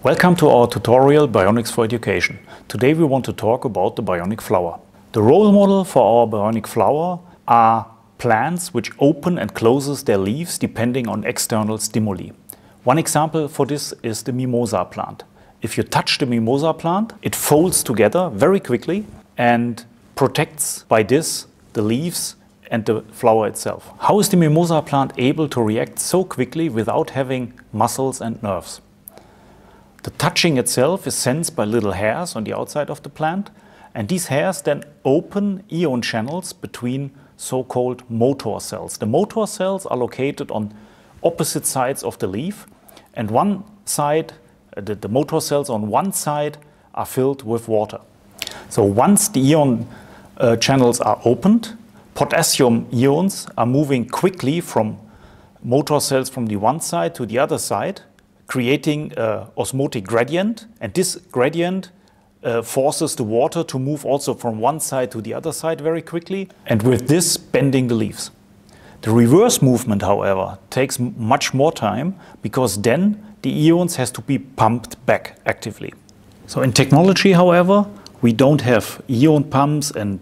Welcome to our tutorial Bionics4Education. Today we want to talk about the Bionic Flower. The role model for our Bionic Flower are plants which open and closes their leaves depending on external stimuli. One example for this is the mimosa plant. If you touch the mimosa plant, it folds together very quickly and protects by this the leaves and the flower itself. How is the mimosa plant able to react so quickly without having muscles and nerves? The touching itself is sensed by little hairs on the outside of the plant, and these hairs then open ion channels between so-called motor cells. The motor cells are located on opposite sides of the leaf, and one side, the motor cells on one side are filled with water. So once the ion channels are opened, potassium ions are moving quickly from motor cells from the one side to the other side, creating an osmotic gradient, and this gradient forces the water to move also from one side to the other side very quickly, and with this bending the leaves. The reverse movement, however, takes much more time because then the ions has to be pumped back actively. So in technology, however, we don't have ion pumps and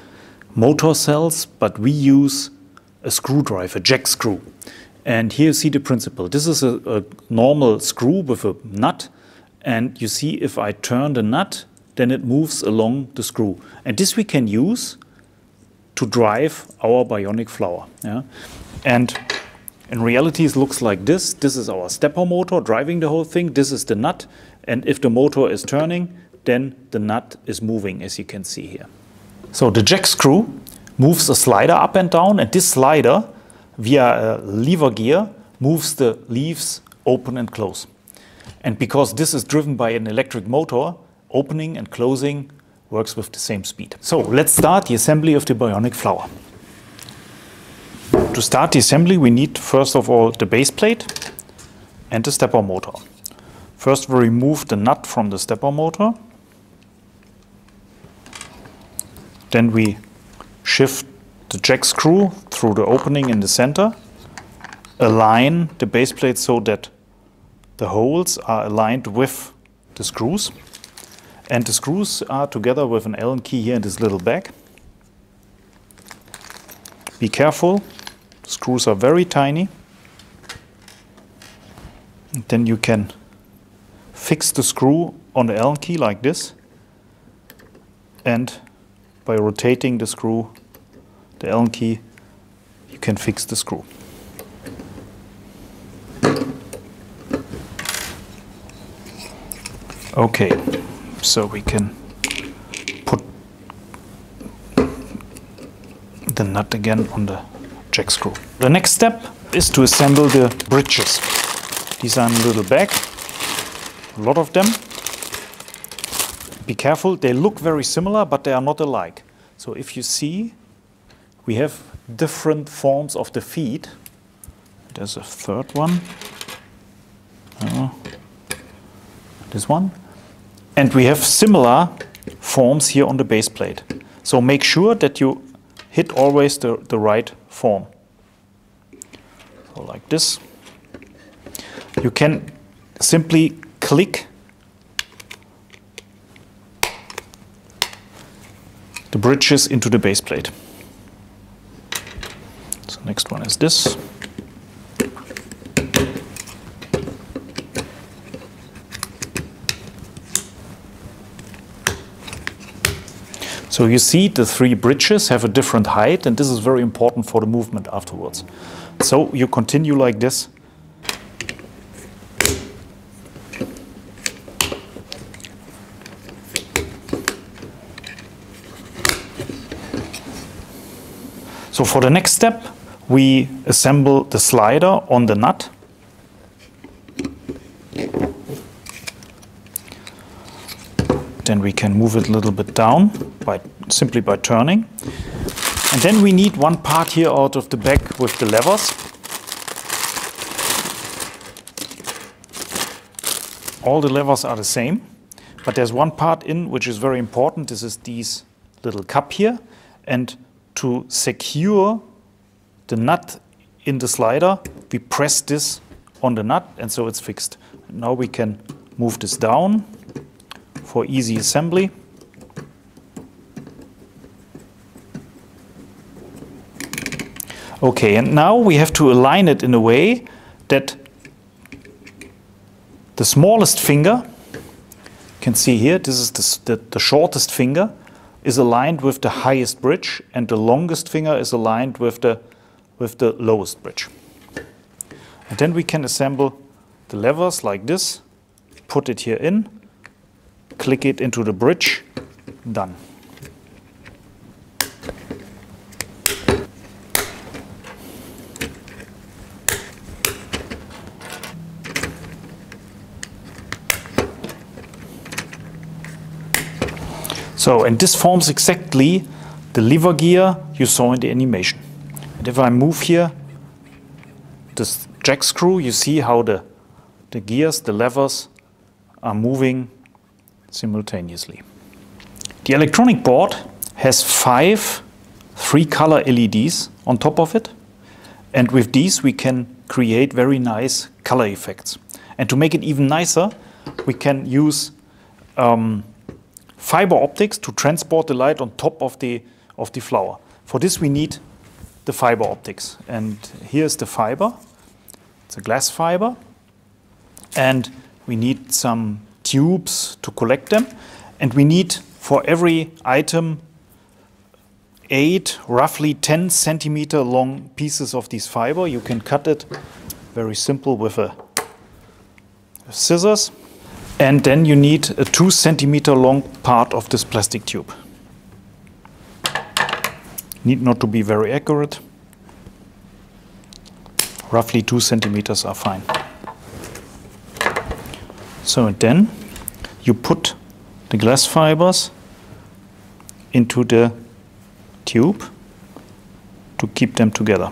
motor cells, but we use a screwdriver, a jack screw. And here you see the principle. This is a normal screw with a nut, and you see if I turn the nut, then it moves along the screw. And this we can use to drive our Bionic Flower. Yeah? And in reality it looks like this. This is our stepper motor driving the whole thing. This is the nut, and if the motor is turning, then the nut is moving, as you can see here. So the jack screw moves a slider up and down, and this slider via a lever gear moves the leaves open and close. And because this is driven by an electric motor, opening and closing works with the same speed. So let's start the assembly of the Bionic Flower. To start the assembly, we need first of all the base plate and the stepper motor. First we remove the nut from the stepper motor. Then we shift the jack screw through the opening in the center, align the base plate so that the holes are aligned with the screws, and the screws are together with an Allen key here in this little bag. Be careful, the screws are very tiny. And then you can fix the screw on the Allen key like this, and by rotating the screw, the Allen key, you can fix the screw. Okay, so we can put the nut again on the jack screw. The next step is to assemble the bridges. These are in a little bag, a lot of them. Be careful, they look very similar, but they are not alike. So if you see, we have different forms of the feet. There's a third one. This one. And we have similar forms here on the base plate. So make sure that you hit always the right form. So like this. You can simply click the bridges into the base plate. So next one is this. So you see the three bridges have a different height, and this is very important for the movement afterwards. So you continue like this. So for the next step, we assemble the slider on the nut. Then we can move it a little bit down simply by turning. And then we need one part here out of the bag with the levers. All the levers are the same, but there's one part in which is very important. This is this little cup here. And to secure the nut in the slider, we press this on the nut, and so it's fixed. Now we can move this down for easy assembly. Okay, and now we have to align it in a way that the smallest finger, you can see here, this is the shortest finger, is aligned with the highest bridge, and the longest finger is aligned with the lowest bridge. And then we can assemble the levers like this, put it here in, click it into the bridge, done. So, and this forms exactly the lever gear you saw in the animation. And if I move here this jack screw, you see how the gears, the levers, are moving simultaneously. The electronic board has 5 3-color LEDs on top of it, and with these we can create very nice color effects. And to make it even nicer, we can use fiber optics to transport the light on top of the flower. For this we need the fiber optics, and here's the fiber. It's a glass fiber, and we need some tubes to collect them, and we need for every item 8 roughly 10 centimeter long pieces of this fiber. You can cut it very simple with a scissors. And then you need a 2 centimeter long part of this plastic tube. Need not to be very accurate. Roughly 2 centimeters are fine. So then you put the glass fibers into the tube to keep them together.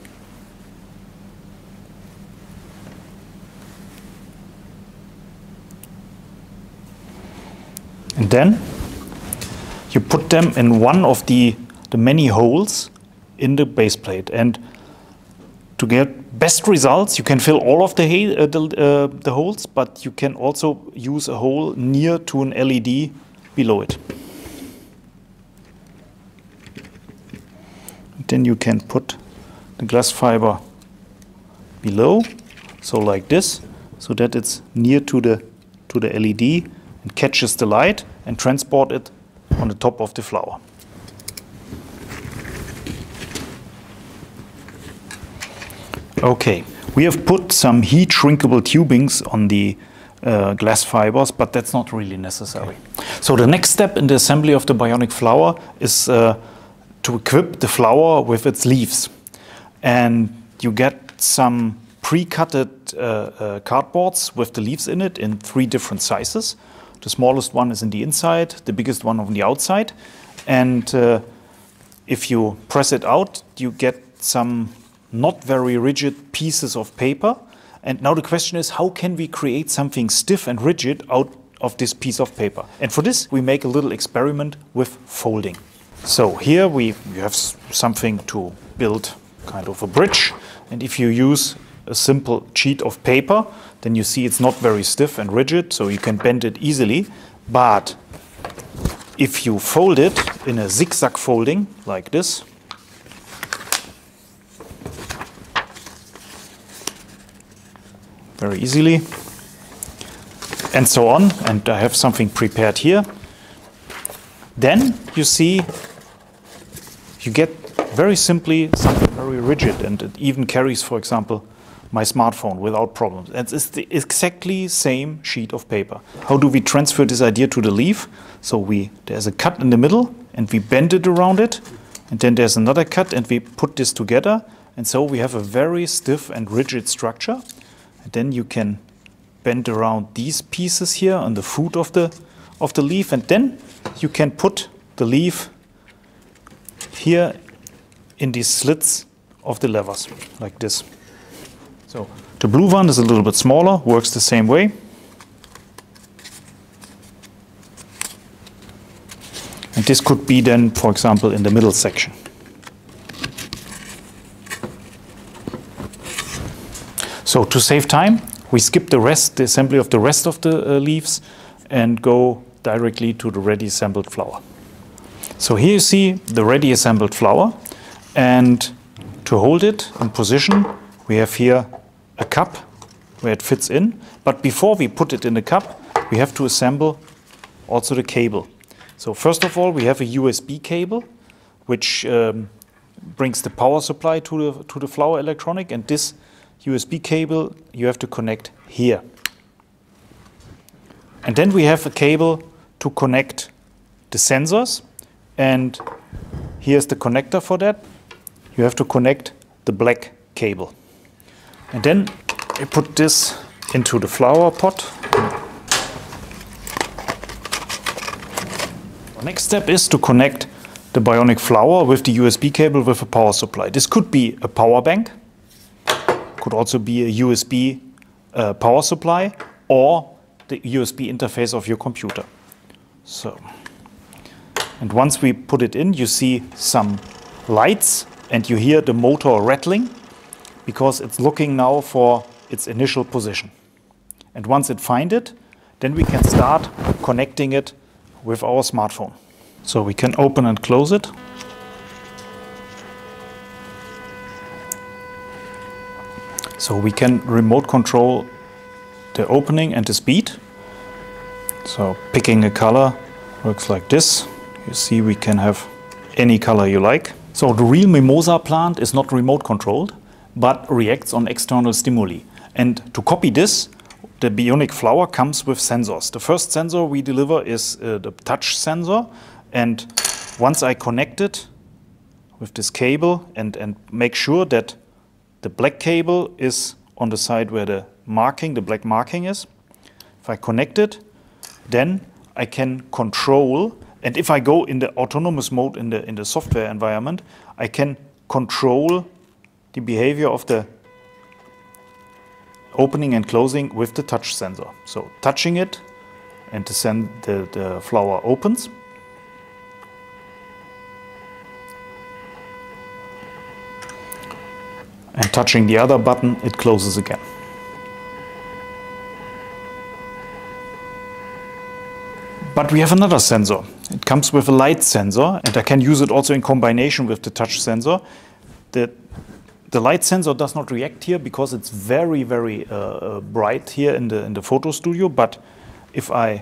And then you put them in one of the many holes in the base plate. And to get best results, you can fill all of the holes, but you can also use a hole near to an LED below it. Then you can put the glass fiber below, so like this, so that it's near to the LED and catches the light and transport it on the top of the flower. Okay, we have put some heat shrinkable tubings on the glass fibers, but that's not really necessary. So the next step in the assembly of the Bionic flower is to equip the flower with its leaves. And you get some pre-cutted cardboards with the leaves in it in 3 different sizes. The smallest one is in the inside, the biggest one on the outside. And if you press it out, you get some not very rigid pieces of paper. And now the question is, how can we create something stiff and rigid out of this piece of paper? And for this, we make a little experiment with folding. So here we have something to build kind of a bridge. And if you use a simple sheet of paper, then you see it's not very stiff and rigid, so you can bend it easily. But if you fold it in a zigzag folding like this, very easily, and so on, and I have something prepared here, then you see you get very simply something very rigid, and it even carries, for example, my smartphone without problems. And it's the exactly same sheet of paper. How do we transfer this idea to the leaf? So there's a cut in the middle, and we bend it around it, and then there's another cut, and we put this together, and so we have a very stiff and rigid structure. And then you can bend around these pieces here on the foot of the leaf, and then you can put the leaf here in these slits of the levers, like this. So the blue one is a little bit smaller, works the same way. And this could be then, for example, in the middle section. So to save time, We skip the assembly of the rest of the leaves and go directly to the ready assembled flower. So here you see the ready assembled flower, and to hold it in position we have here a cup where it fits in, but before we put it in the cup we have to assemble also the cable. So first of all we have a USB cable which brings the power supply to the flower electronic, and this USB cable you have to connect here. And then we have a cable to connect the sensors, and here's the connector for that. You have to connect the black cable. And then we put this into the flower pot. The next step is to connect the Bionic Flower with the USB cable with a power supply. This could be a power bank, could also be a USB power supply, or the USB interface of your computer. So, and once we put it in, you see some lights and you hear the motor rattling because it's looking now for its initial position. And once it finds it, then we can start connecting it with our smartphone. So we can open and close it. So we can remote control the opening and the speed. So picking a color works like this. You see we can have any color you like. So the real mimosa plant is not remote controlled, but reacts on external stimuli. And to copy this, the Bionic Flower comes with sensors. The first sensor we deliver is the touch sensor. And once I connect it with this cable and make sure that the black cable is on the side where the black marking is, if I connect it, then I can control, and if I go in the autonomous mode in the software environment, I can control the behavior of the opening and closing with the touch sensor. So touching it, and the flower opens. And touching the other button, it closes again. But we have another sensor. It comes with a light sensor, and I can use it also in combination with the touch sensor. The light sensor does not react here because it's very, very bright here in the photo studio. But if I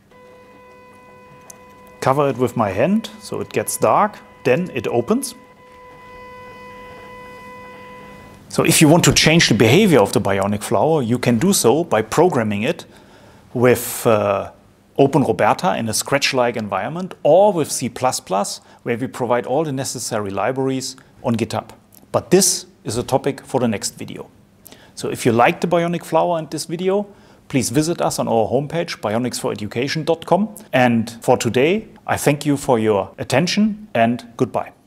cover it with my hand, so it gets dark, then it opens. So if you want to change the behavior of the Bionic Flower, you can do so by programming it with OpenRoberta in a Scratch-like environment, or with C++, where we provide all the necessary libraries on GitHub. But this is a topic for the next video. So if you liked the Bionic Flower and this video, please visit us on our homepage, Bionics4Education.com. And for today, I thank you for your attention, and goodbye.